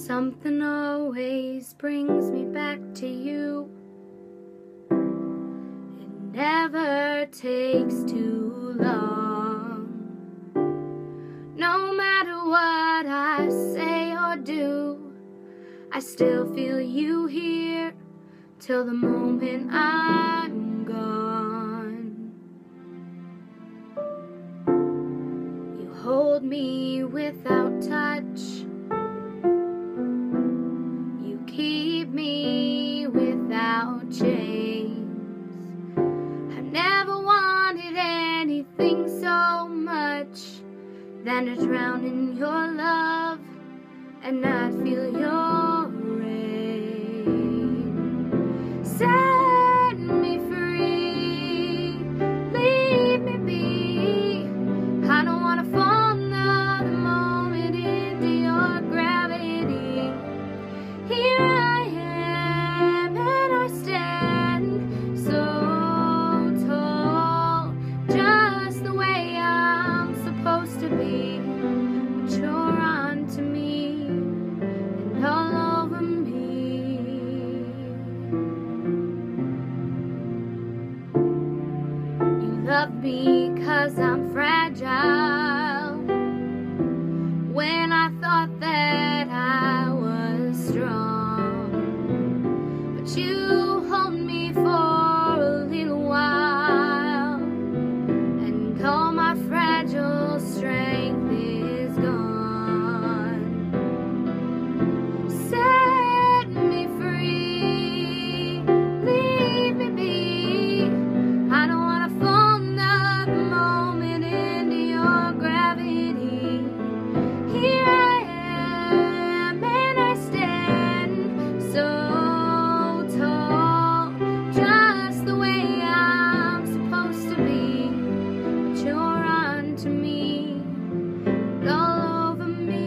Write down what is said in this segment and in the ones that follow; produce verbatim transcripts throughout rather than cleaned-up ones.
Something always brings me back to you. It never takes too long. No matter what I say or do, I still feel you here till the moment I'm gone. You hold me without touch. You keep me without chains. I've never wanted anything so much than to drown in your love and not feel your rain. Set me free, leave me be. I don't want to fall another moment into your gravity. Here I am and I stand so tall, just the way I'm supposed to be. But you're on to me and all over me. You love me 'cause I'm fragile, when I thought that I was strong. But you hold me for a little while, and all my fragile strength is gone. Set me free, leave me be. I don't want to fall another moment into your gravity. Here I am and I stand so tall, just the way I'm supposed to be. But you're on to me and all over me.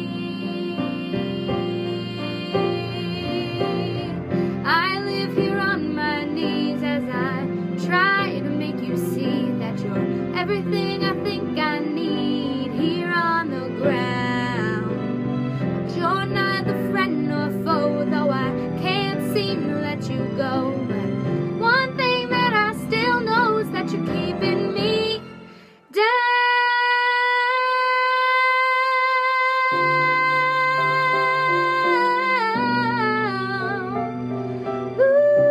I live here on my knees as I try to make you see that you're everything I think I need here on the ground. But you're neither friend nor foe, though I can't seem to let you go. But one thing that I still know is that you're keeping me down. Ooh,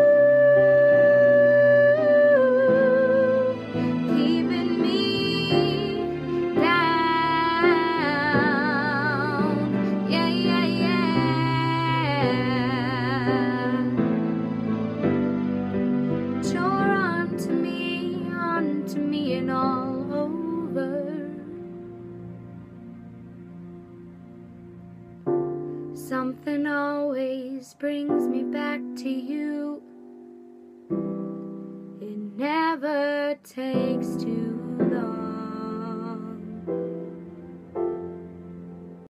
keeping me down. Yeah, yeah, yeah. But you're on to me, on to me and all over. Something always brings me back to you. It never takes too long.